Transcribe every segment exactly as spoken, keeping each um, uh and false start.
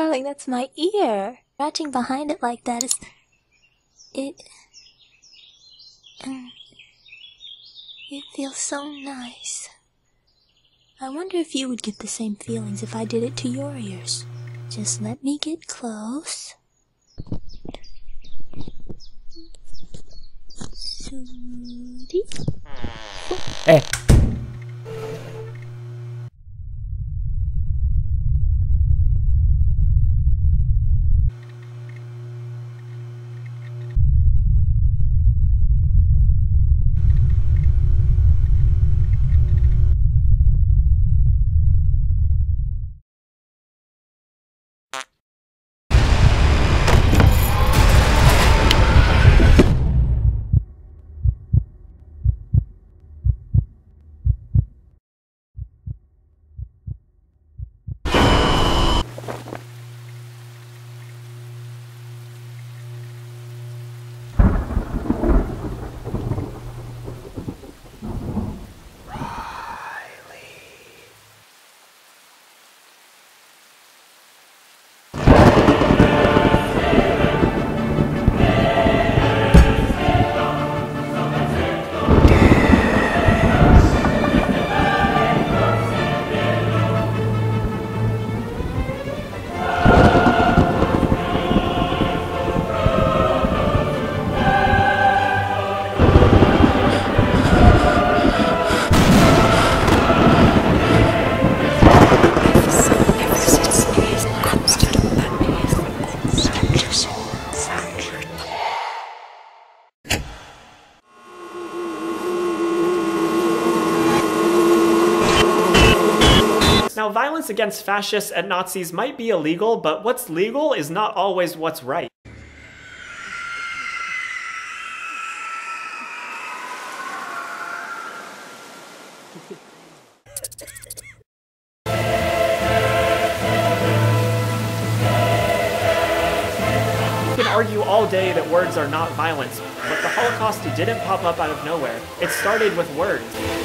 darling, that's my ear. Scratching behind it like that is... It... Um, it feels so nice. I wonder if you would get the same feelings if I did it to your ears. Just let me get close. Sooty. Eh. Now, violence against fascists and Nazis might be illegal, but what's legal is not always what's right. You can argue all day that words are not violence, but the Holocaust didn't pop up out of nowhere. It started with words.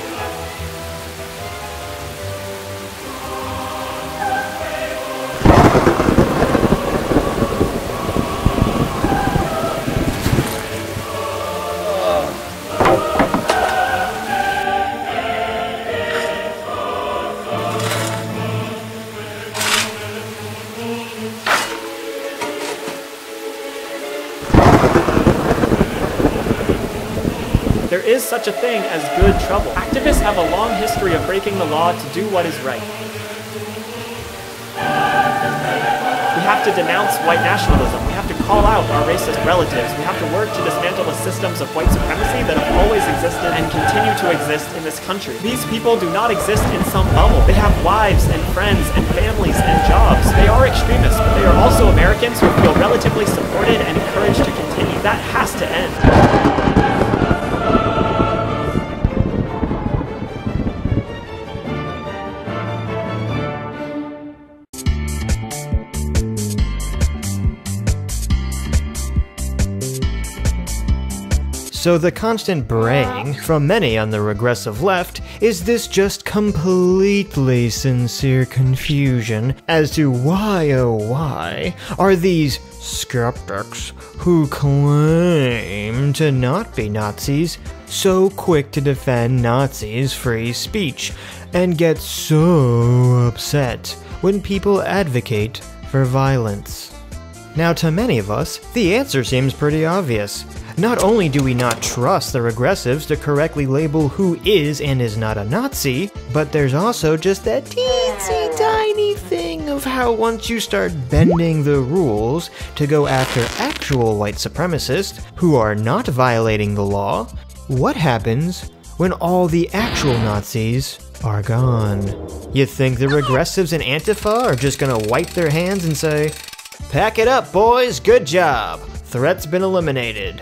There is such a thing as good trouble. Activists have a long history of breaking the law to do what is right. We have to denounce white nationalism. We have to call out our racist relatives. We have to work to dismantle the systems of white supremacy that have always existed and continue to exist in this country. These people do not exist in some bubble. They have wives and friends and families and jobs. They are extremists, but they are also Americans who feel relatively supported and encouraged to continue. That has to end. So the constant braying from many on the regressive left is this just completely sincere confusion as to why, oh why, are these skeptics who claim to not be Nazis so quick to defend Nazis' free speech and get so upset when people advocate for violence. Now, to many of us, the answer seems pretty obvious. Not only do we not trust the regressives to correctly label who is and is not a Nazi, but there's also just that teensy tiny thing of how once you start bending the rules to go after actual white supremacists who are not violating the law, what happens when all the actual Nazis are gone? You think the regressives and Antifa are just gonna wipe their hands and say, "Pack it up, boys, good job. Threat's been eliminated."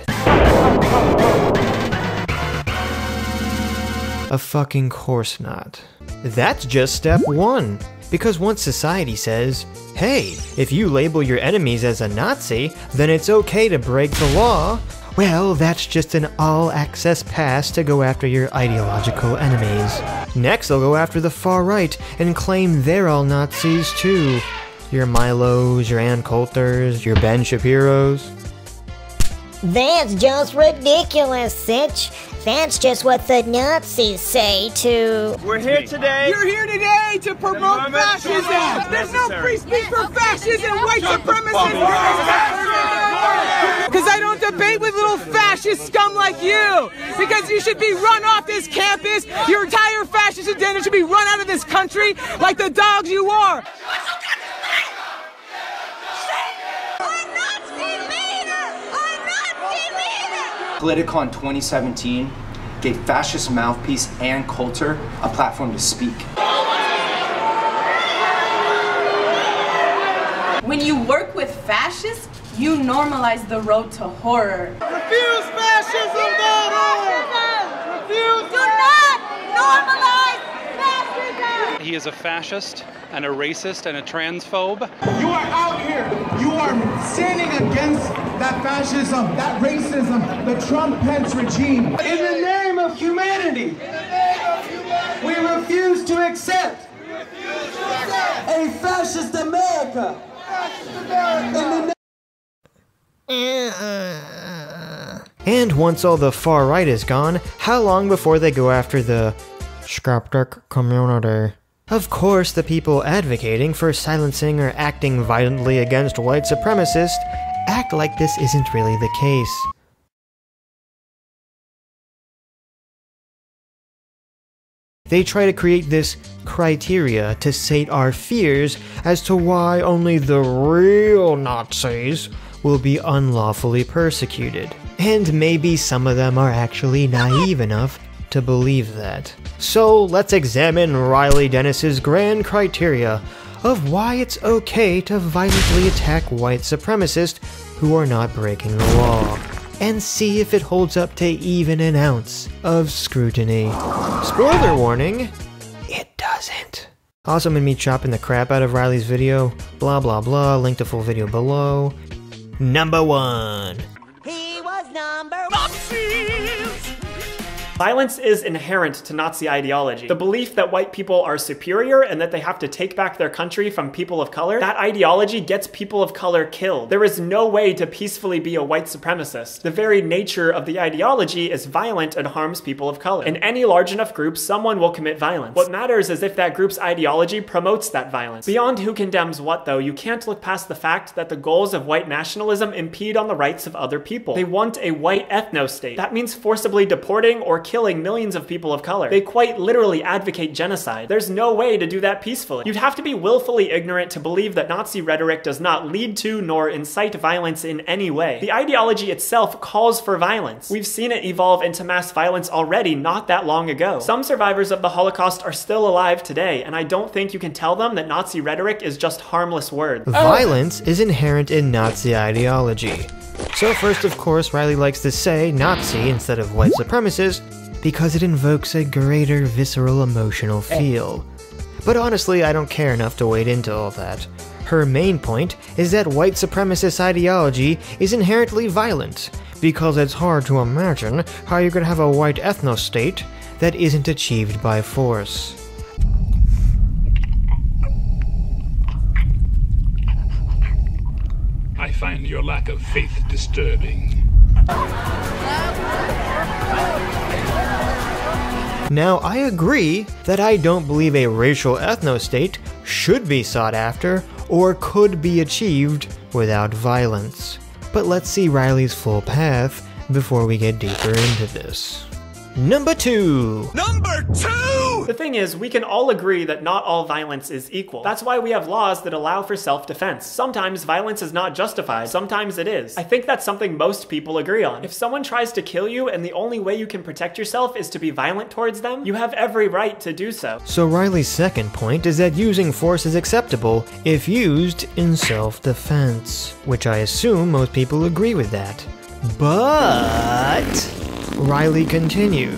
Of fucking course not. That's just step one. Because once society says, hey, if you label your enemies as a Nazi, then it's okay to break the law, well, that's just an all-access pass to go after your ideological enemies. Next, they'll go after the far right and claim they're all Nazis too. Your Milos, your Ann Coulters, your Ben Shapiros. That's just ridiculous, Sitch. That's just what the Nazis say to... We're here today. You're here today to promote fascism. There's no free speech for fascists and white supremacists. Because I don't debate with little fascist scum like you. Because you should be run off this campus. Your entire fascist agenda should be run out of this country like the dogs you are. Politicon twenty seventeen gave fascist mouthpiece Ann Coulter a platform to speak. When you work with fascists, you normalize the road to horror. Refuse fascism, vote! Refuse! Do not normalize fascism! He is a fascist and a racist and a transphobe. You are out here. You are standing against that fascism, that racism, the Trump-Pence regime. In the name of humanity, we refuse to accept a fascist America. In the And once all the far right is gone, how long before they go after the skeptic community? Of course, the people advocating for silencing or acting violently against white supremacists act like this isn't really the case. They try to create this criteria to sate our fears as to why only the real Nazis will be unlawfully persecuted. And maybe some of them are actually naive enough to believe that. So let's examine Riley Dennis's grand criteria of why it's okay to violently attack white supremacists who are not breaking the law, and see if it holds up to even an ounce of scrutiny. Spoiler warning, it doesn't. Also, made me chopping the crap out of Riley's video, blah blah blah, link to full video below. Number one. He was number Violence is inherent to Nazi ideology. The belief that white people are superior and that they have to take back their country from people of color, that ideology gets people of color killed. There is no way to peacefully be a white supremacist. The very nature of the ideology is violent and harms people of color. In any large enough group, someone will commit violence. What matters is if that group's ideology promotes that violence. Beyond who condemns what, though, you can't look past the fact that the goals of white nationalism impede on the rights of other people. They want a white ethno-state. That means forcibly deporting or killing millions of people of color. They quite literally advocate genocide. There's no way to do that peacefully. You'd have to be willfully ignorant to believe that Nazi rhetoric does not lead to nor incite violence in any way. The ideology itself calls for violence. We've seen it evolve into mass violence already not that long ago. Some survivors of the Holocaust are still alive today, and I don't think you can tell them that Nazi rhetoric is just harmless words. Violence is inherent in Nazi ideology. So first, of course, Riley likes to say Nazi instead of white supremacist because it invokes a greater visceral emotional feel. But honestly, I don't care enough to wade into all that. Her main point is that white supremacist ideology is inherently violent, because it's hard to imagine how you could have a white ethno-state that isn't achieved by force. I find your lack of faith disturbing. Now, I agree that I don't believe a racial ethno-state should be sought after or could be achieved without violence. But let's see Riley's full path before we get deeper into this. Number two! Number two! The thing is, we can all agree that not all violence is equal. That's why we have laws that allow for self-defense. Sometimes violence is not justified, sometimes it is. I think that's something most people agree on. If someone tries to kill you and the only way you can protect yourself is to be violent towards them, you have every right to do so. So Riley's second point is that using force is acceptable if used in self-defense, which I assume most people agree with that. But Riley continues.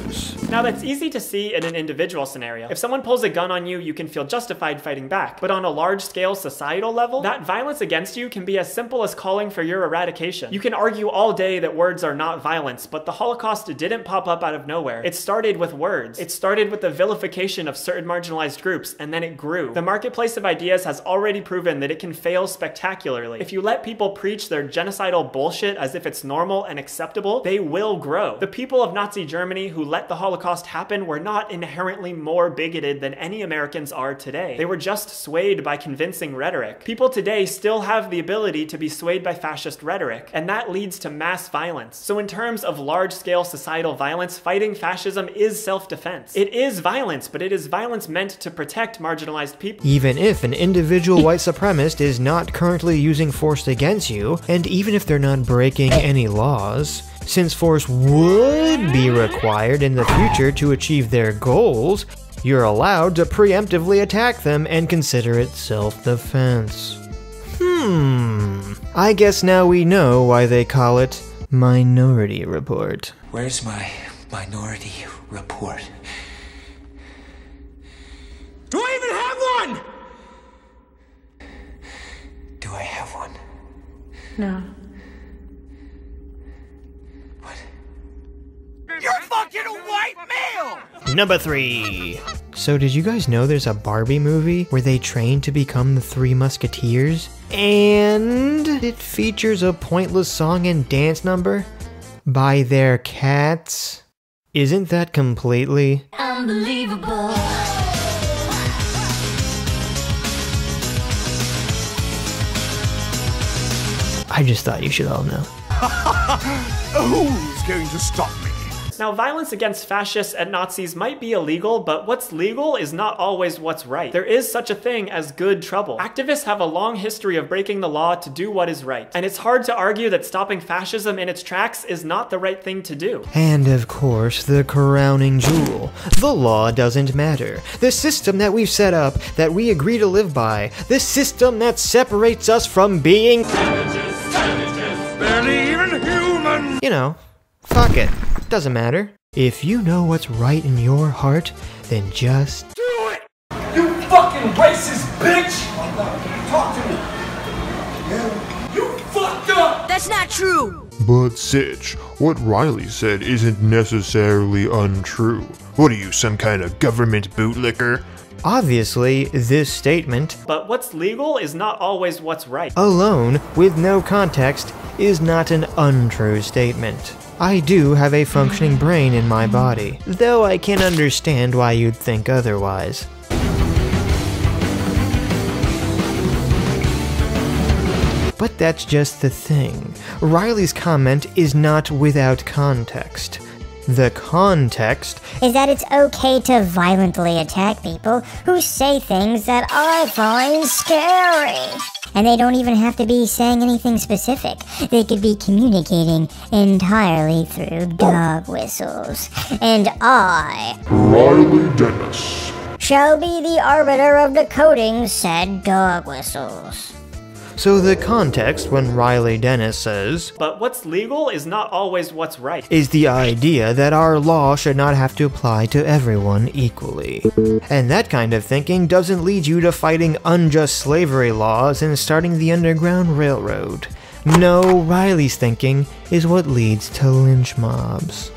Now that's easy to see in an individual scenario. If someone pulls a gun on you, you can feel justified fighting back. But on a large-scale societal level, that violence against you can be as simple as calling for your eradication. You can argue all day that words are not violence, but the Holocaust didn't pop up out of nowhere. It started with words. It started with the vilification of certain marginalized groups, and then it grew. The marketplace of ideas has already proven that it can fail spectacularly. If you let people preach their genocidal bullshit as if it's normal and acceptable, they will grow. The people of Nazi Germany who let the Holocaust happen were not inherently more bigoted than any Americans are today. They were just swayed by convincing rhetoric. People today still have the ability to be swayed by fascist rhetoric, and that leads to mass violence. So in terms of large-scale societal violence, fighting fascism is self-defense. It is violence, but it is violence meant to protect marginalized people. Even if an individual white supremacist is not currently using force against you, and even if they're not breaking any laws, since force would be required in the future to achieve their goals, you're allowed to preemptively attack them and consider it self-defense. Hmm, I guess now we know why they call it Minority Report. Where's my Minority Report? Do I even have one? Do I have one? No. You're fucking a white male! Number three. So did you guys know there's a Barbie movie where they train to become the Three Musketeers? And it features a pointless song and dance number by their cats? Isn't that completely Unbelievable. I just thought you should all know. Who's going to stop me? Now, violence against fascists and Nazis might be illegal, but what's legal is not always what's right. There is such a thing as good trouble. Activists have a long history of breaking the law to do what is right, and it's hard to argue that stopping fascism in its tracks is not the right thing to do. And of course, the crowning jewel. The law doesn't matter. The system that we've set up, that we agree to live by, the system that separates us from being Savages, savages, barely even human! You know, fuck it. Doesn't matter. If you know what's right in your heart, then just Do it! You fucking racist bitch! Talk to me. You fucked up! That's not true! But Sitch, what Riley said isn't necessarily untrue. What are you, some kind of government bootlicker? obviously this statement, but what's legal is not always what's right, alone, with no context, is not an untrue statement. I do have a functioning brain in my body, though I can understand why you'd think otherwise. But that's just the thing. Riley's comment is not without context. The context is that it's okay to violently attack people who say things that I find scary. And they don't even have to be saying anything specific. They could be communicating entirely through dog whistles. And I, Riley Dennis, shall be the arbiter of decoding said dog whistles. So the context when Riley Dennis says, but what's legal is not always what's right, is the idea that our law should not have to apply to everyone equally. And that kind of thinking doesn't lead you to fighting unjust slavery laws and starting the Underground Railroad. No, Riley's thinking is what leads to lynch mobs.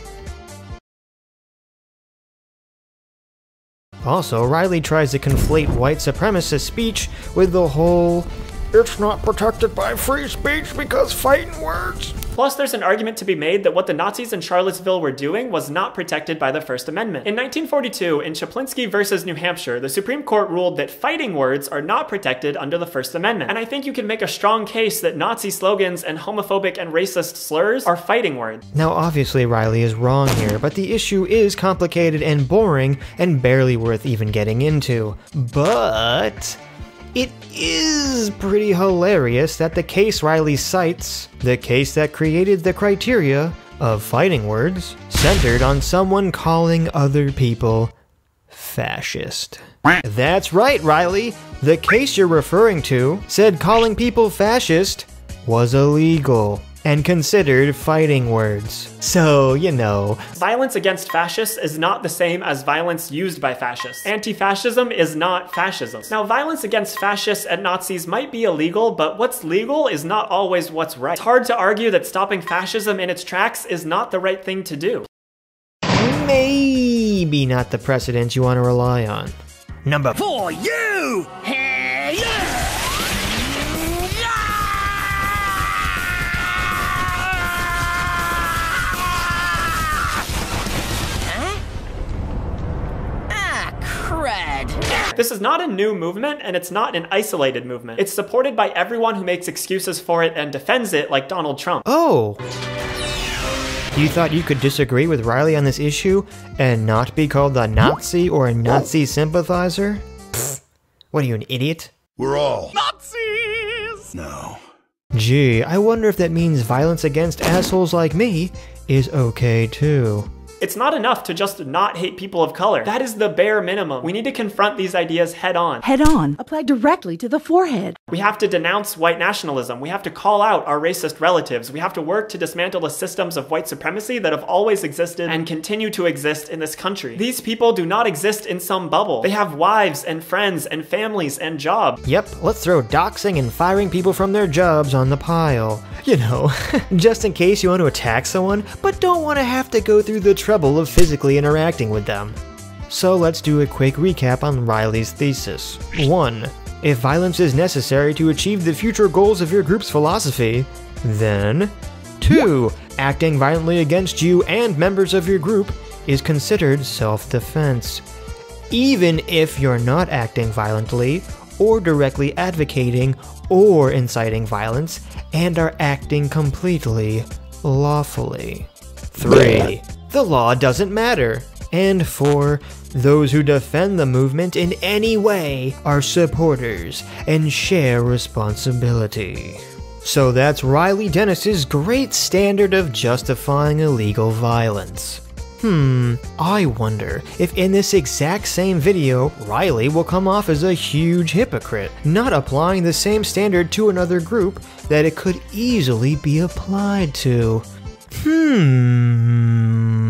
Also, Riley tries to conflate white supremacist speech with the whole "it's not protected by free speech because fighting words." Plus, there's an argument to be made that what the Nazis in Charlottesville were doing was not protected by the First Amendment. In nineteen forty-two, in Chaplinsky versus New Hampshire, the Supreme Court ruled that fighting words are not protected under the First Amendment. And I think you can make a strong case that Nazi slogans and homophobic and racist slurs are fighting words. Now, obviously Riley is wrong here, but the issue is complicated and boring and barely worth even getting into. But it is pretty hilarious that the case Riley cites, the case that created the criteria of fighting words, centered on someone calling other people fascist. That's right, Riley. The case you're referring to said calling people fascist was illegal. and considered fighting words. So, you know. Violence against fascists is not the same as violence used by fascists. Anti-fascism is not fascism. Now, violence against fascists and Nazis might be illegal, but what's legal is not always what's right. It's hard to argue that stopping fascism in its tracks is not the right thing to do. Maybe not the precedent you want to rely on. Number For you! Hey, yeah! This is not a new movement, and it's not an isolated movement. It's supported by everyone who makes excuses for it and defends it, like Donald Trump. Oh! You thought you could disagree with Riley on this issue and not be called a Nazi or a Nazi sympathizer? Pfft. What are you, an idiot? We're all Nazis! No. Gee, I wonder if that means violence against assholes like me is okay too. It's not enough to just not hate people of color. That is the bare minimum. We need to confront these ideas head on. Head on. Apply directly to the forehead. We have to denounce white nationalism. We have to call out our racist relatives. We have to work to dismantle the systems of white supremacy that have always existed and continue to exist in this country. These people do not exist in some bubble. They have wives and friends and families and jobs. Yep, let's throw doxing and firing people from their jobs on the pile. You know, just in case you want to attack someone, but don't want to have to go through the trouble of physically interacting with them. So let's do a quick recap on Riley's thesis. one. If violence is necessary to achieve the future goals of your group's philosophy, then two. Acting violently against you and members of your group is considered self-defense, even if you're not acting violently or directly advocating or inciting violence and are acting completely lawfully. three. The law doesn't matter. And four. Those who defend the movement in any way are supporters and share responsibility. So that's Riley Dennis's great standard of justifying illegal violence. Hmm, I wonder if in this exact same video, Riley will come off as a huge hypocrite, not applying the same standard to another group that it could easily be applied to. Hmm.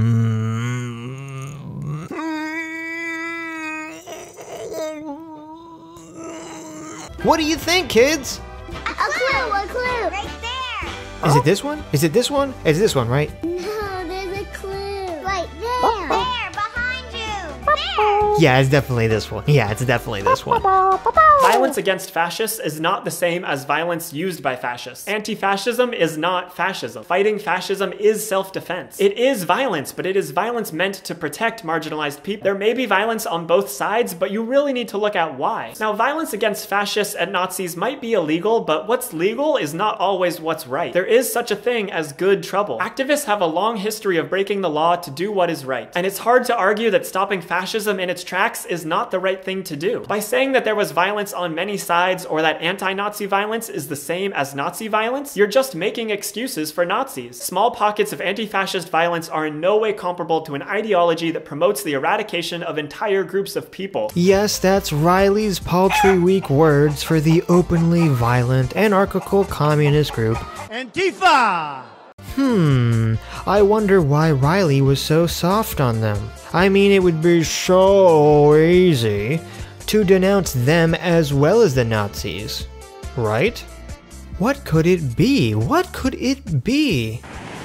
What do you think, kids? A clue, a clue. Right there. Is it this one? Is it this one? It's this one, right? No, there's a clue. Right there. There, behind you. There. Yeah, it's definitely this one. Yeah, it's definitely this one. Violence against fascists is not the same as violence used by fascists. Anti-fascism is not fascism. Fighting fascism is self-defense. It is violence, but it is violence meant to protect marginalized people. There may be violence on both sides, but you really need to look at why. Now, violence against fascists and Nazis might be illegal, but what's legal is not always what's right. There is such a thing as good trouble. Activists have a long history of breaking the law to do what is right, and it's hard to argue that stopping fascism in its tracks is not the right thing to do. By saying that there was violence on many sides or that anti-Nazi violence is the same as Nazi violence, you're just making excuses for Nazis. Small pockets of anti-fascist violence are in no way comparable to an ideology that promotes the eradication of entire groups of people. Yes, that's Riley's paltry weak words for the openly violent anarchical communist group Antifa! Hmm, I wonder why Riley was so soft on them. I mean, it would be so easy to denounce them as well as the Nazis, right? What could it be? What could it be?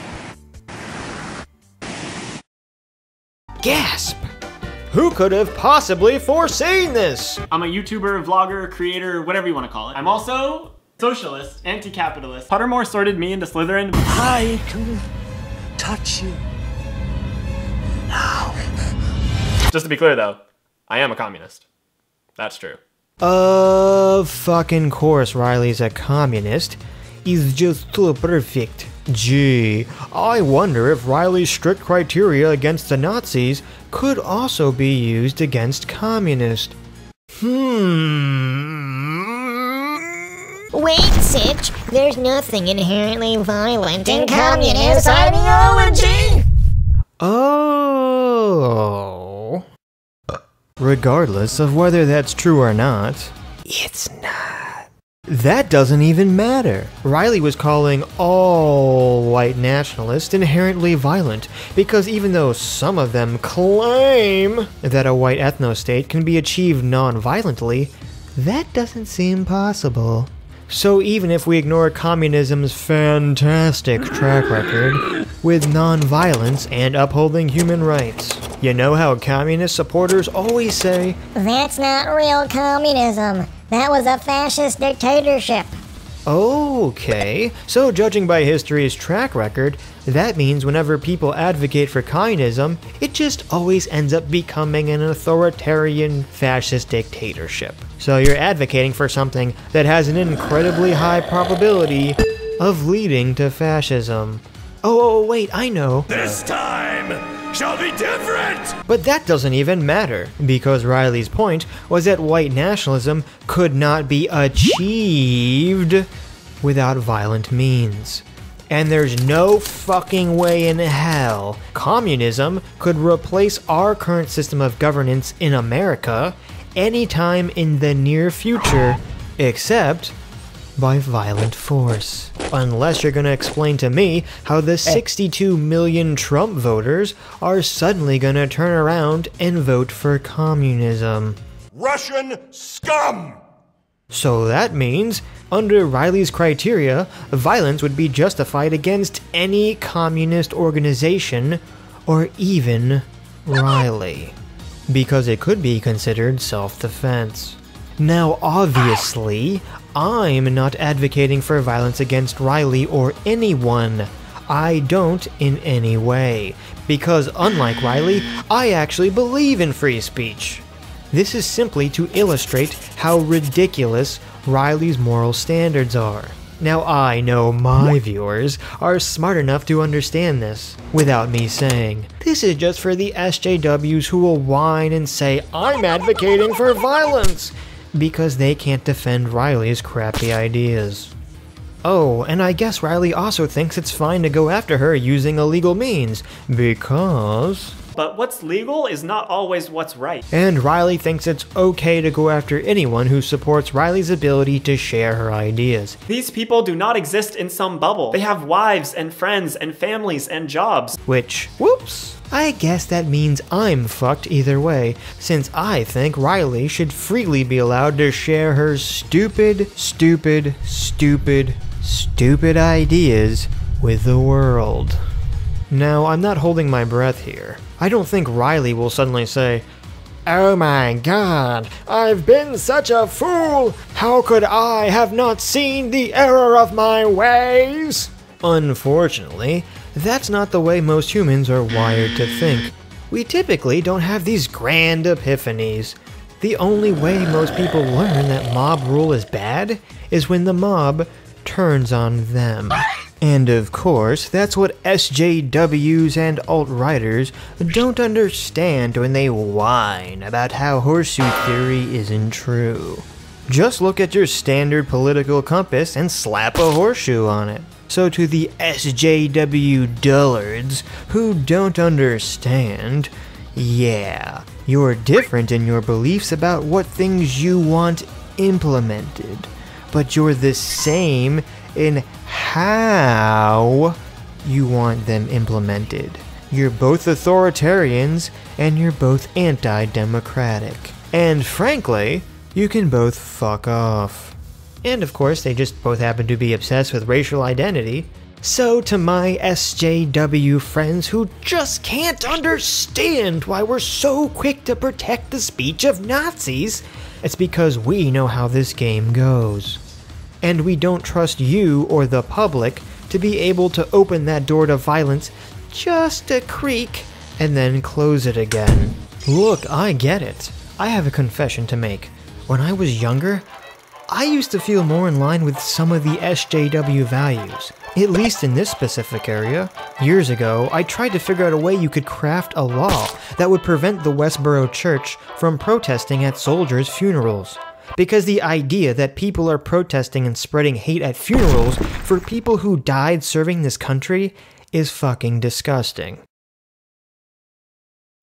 Gasp! Who could have possibly foreseen this? I'm a YouTuber, vlogger, creator, whatever you want to call it. I'm also socialist, anti-capitalist. Pottermore sorted me into Slytherin. I can touch you now. Just to be clear though, I am a communist. That's true. Of fucking course Riley's a communist. He's just too perfect. Gee, I wonder if Riley's strict criteria against the Nazis could also be used against communists. Hmm. Wait, Sitch. There's nothing inherently violent in communist ideology. Oh. Regardless of whether that's true or not, it's not. that doesn't even matter. Riley was calling all white nationalists inherently violent, because even though some of them claim that a white ethno-state can be achieved non-violently, that doesn't seem possible. So even if we ignore communism's fantastic track record with non-violence and upholding human rights, you know how communist supporters always say, "That's not real communism. That was a fascist dictatorship." Okay, so judging by history's track record, that means whenever people advocate for communism, it just always ends up becoming an authoritarian fascist dictatorship. So you're advocating for something that has an incredibly high probability of leading to fascism. Oh, wait, I know. This time shall be different! But that doesn't even matter, because Riley's point was that white nationalism could not be achieved without violent means. And there's no fucking way in hell communism could replace our current system of governance in America anytime in the near future, except by violent force. Unless you're gonna explain to me how the sixty-two million Trump voters are suddenly gonna turn around and vote for communism. Russian scum! So that means, under Riley's criteria, violence would be justified against any communist organization, or even Riley, because it could be considered self-defense. Now obviously, I'm not advocating for violence against Riley or anyone. I don't in any way, because unlike Riley, I actually believe in free speech. This is simply to illustrate how ridiculous Riley's moral standards are. Now I know my viewers are smart enough to understand this, without me saying. This is just for the S J Ws who will whine and say, "I'm advocating for violence," because they can't defend Riley's crappy ideas. Oh, and I guess Riley also thinks it's fine to go after her using illegal means, because... But what's legal is not always what's right. And Riley thinks it's okay to go after anyone who supports Riley's ability to share her ideas. These people do not exist in some bubble. They have wives and friends and families and jobs. Which, whoops, I guess that means I'm fucked either way, since I think Riley should freely be allowed to share her stupid, stupid, stupid, stupid ideas with the world. Now, I'm not holding my breath here. I don't think Riley will suddenly say, "Oh my god, I've been such a fool! How could I have not seen the error of my ways?" Unfortunately, that's not the way most humans are wired to think. We typically don't have these grand epiphanies. The only way most people learn that mob rule is bad is when the mob turns on them. And of course, that's what S J Ws and alt-righters don't understand when they whine about how horseshoe theory isn't true. Just look at your standard political compass and slap a horseshoe on it. So to the S J W dullards who don't understand, yeah, you're different in your beliefs about what things you want implemented, but you're the same in how you want them implemented. You're both authoritarians, and you're both anti-democratic. And frankly, you can both fuck off. And of course, they just both happen to be obsessed with racial identity. So to my S J W friends who just can't understand why we're so quick to protect the speech of Nazis, it's because we know how this game goes. And we don't trust you or the public to be able to open that door to violence just a creak and then close it again. Look, I get it. I have a confession to make. When I was younger, I used to feel more in line with some of the S J W values, at least in this specific area. Years ago, I tried to figure out a way you could craft a law that would prevent the Westboro Church from protesting at soldiers' funerals. Because the idea that people are protesting and spreading hate at funerals for people who died serving this country is fucking disgusting.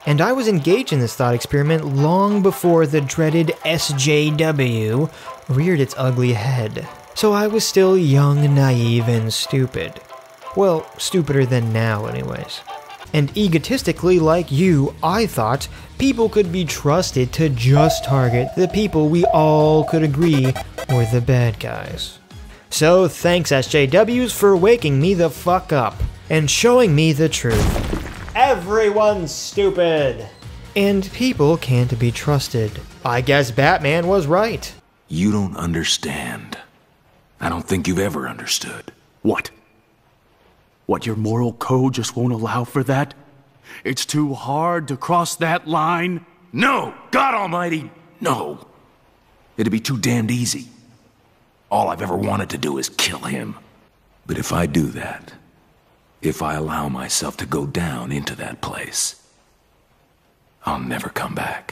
And I was engaged in this thought experiment long before the dreaded S J W reared its ugly head. So I was still young, naive, and stupid. Well, stupider than now anyways. And egotistically like you, I thought people could be trusted to just target the people we all could agree were the bad guys. So thanks S J Ws for waking me the fuck up and showing me the truth. Everyone's stupid! And people can't be trusted. I guess Batman was right. You don't understand. I don't think you've ever understood. What? What, your moral code just won't allow for that? It's too hard to cross that line? No! God almighty, no! It'd be too damned easy. All I've ever wanted to do is kill him. But if I do that, if I allow myself to go down into that place, I'll never come back.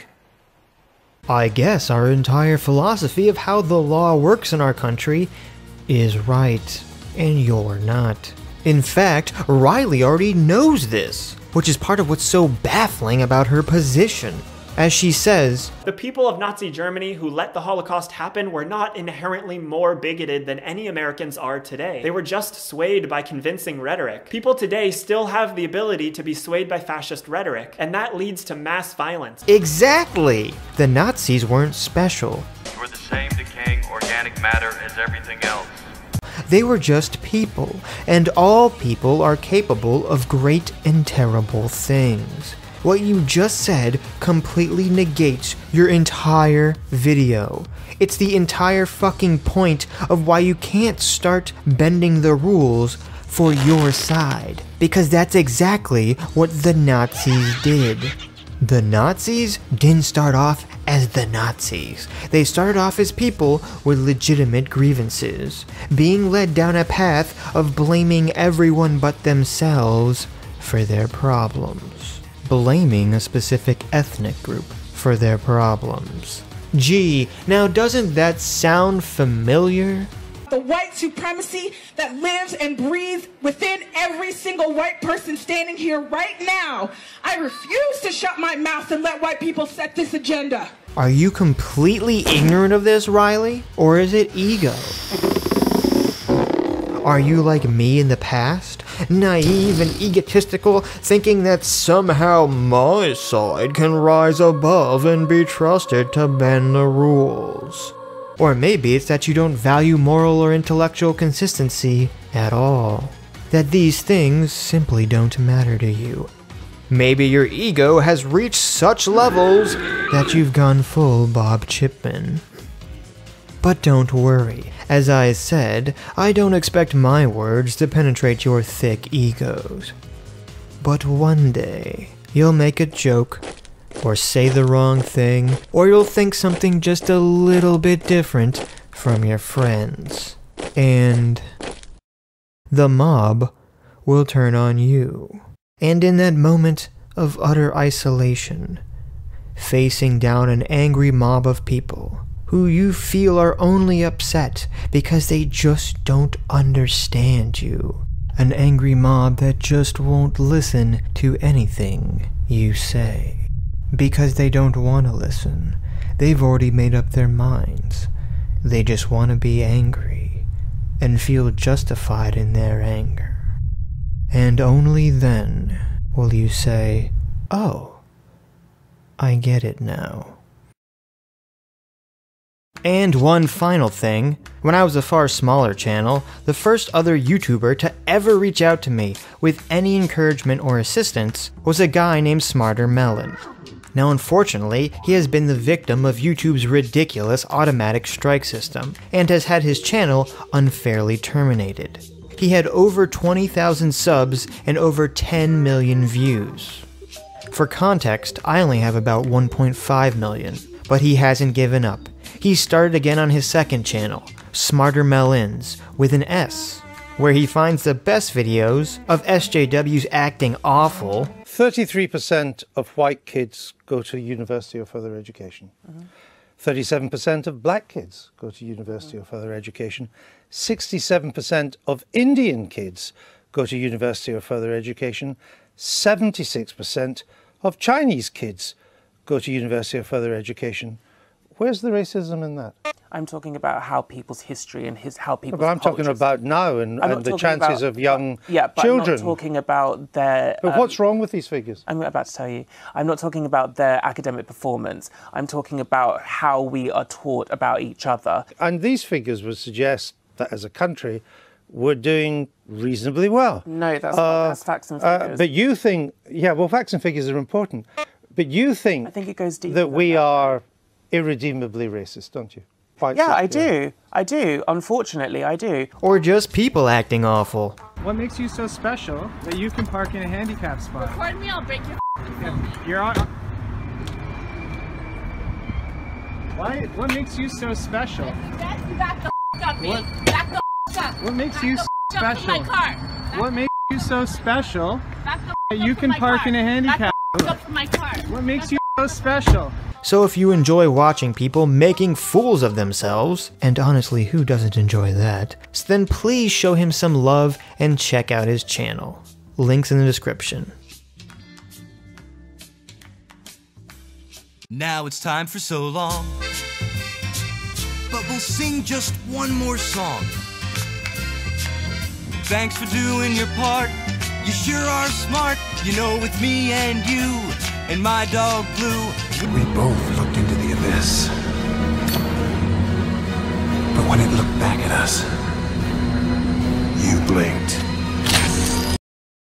I guess our entire philosophy of how the law works in our country is right, and you're not. In fact, Riley already knows this, which is part of what's so baffling about her position. As she says, the people of Nazi Germany who let the Holocaust happen were not inherently more bigoted than any Americans are today. They were just swayed by convincing rhetoric. People today still have the ability to be swayed by fascist rhetoric, and that leads to mass violence. Exactly! The Nazis weren't special. You were the same decaying organic matter as everything else. They were just people, and all people are capable of great and terrible things. What you just said completely negates your entire video. It's the entire fucking point of why you can't start bending the rules for your side. Because that's exactly what the Nazis did. The Nazis didn't start off as the Nazis. They started off as people with legitimate grievances, being led down a path of blaming everyone but themselves for their problems. Blaming a specific ethnic group for their problems. Gee, now doesn't that sound familiar? The white supremacy that lives and breathes within every single white person standing here right now. I refuse to shut my mouth and let white people set this agenda. Are you completely ignorant of this, Riley? Or is it ego? Are you like me in the past? Naive and egotistical, thinking that somehow my side can rise above and be trusted to bend the rules. Or maybe it's that you don't value moral or intellectual consistency at all. That these things simply don't matter to you. Maybe your ego has reached such levels that you've gone full Bob Chipman. But don't worry, as I said, I don't expect my words to penetrate your thick egos. But one day, you'll make a joke, or say the wrong thing, or you'll think something just a little bit different from your friends. And the mob will turn on you. And in that moment of utter isolation, facing down an angry mob of people who you feel are only upset because they just don't understand you. An angry mob that just won't listen to anything you say. Because they don't want to listen. They've already made up their minds. They just want to be angry and feel justified in their anger. And only then will you say, "Oh, I get it now." And one final thing, when I was a far smaller channel, the first other YouTuber to ever reach out to me with any encouragement or assistance was a guy named Smarter Melon. Now unfortunately, he has been the victim of YouTube's ridiculous automatic strike system, and has had his channel unfairly terminated. He had over twenty thousand subs and over ten million views. For context, I only have about one point five million, but he hasn't given up. He started again on his second channel, Smarter Melons, with an S, where he finds the best videos of S J Ws acting awful. thirty-three percent of white kids go to university or further education. Mm-hmm. thirty-seven percent of black kids go to university mm-hmm. or further education. sixty-seven percent of Indian kids go to university or further education. seventy-six percent of Chinese kids go to university or further education. Where's the racism in that? I'm talking about how people's history and his how people's. But I'm talking cultures. about now and, and the chances about, of young yeah, but children. I'm not talking about their. But um, what's wrong with these figures? I'm about to tell you. I'm not talking about their academic performance. I'm talking about how we are taught about each other. And these figures would suggest that as a country, we're doing reasonably well. No, that's uh, not. That's facts and figures. Uh, but you think, yeah, well, facts and figures are important. But you think, I think it goes deeper that we that. are irredeemably racist, don't you? Quite yeah, I simply. do. I do. Unfortunately, I do. Or just people acting awful. What makes you so special that you can park in a handicap spot? Record me, I'll break your phone. You're on. Why? What makes you so special? Yes, you back the up, me. What? Back the up. What makes back you the special? Up from my car. Back What makes you so special back the that up you from can my park car. in a handicap? Back the up from my car. What makes you so special? So if you enjoy watching people making fools of themselves, and honestly, who doesn't enjoy that, then please show him some love and check out his channel. Links in the description. Now it's time for So Long, but we'll sing just one more song. Thanks for doing your part, you sure are smart. You know, with me and you and my dog Blue, We both looked into the abyss. But when it looked back at us, you blinked.